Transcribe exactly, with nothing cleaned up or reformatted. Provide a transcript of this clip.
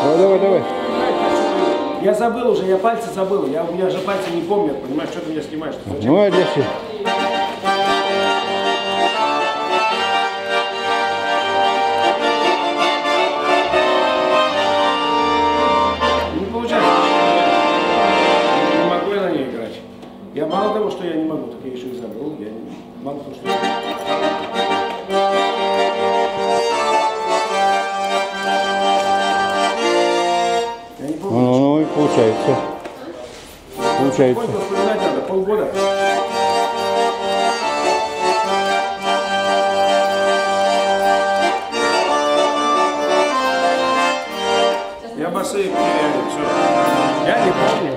Давай, давай, давай. Я забыл уже, я пальцы забыл. Я, у меня же пальцы не помнят, понимаешь, что ты меня снимаешь? Ну, а для всех. Не получается. Не могу я на ней играть. Я мало того, что я не могу, так я еще и забыл. Я не... Мало того, что... Я не помню. Ну, ну, и получается. Получается. Сколько вспоминать надо? Полгода? Я басы теряю, все. Я не помню.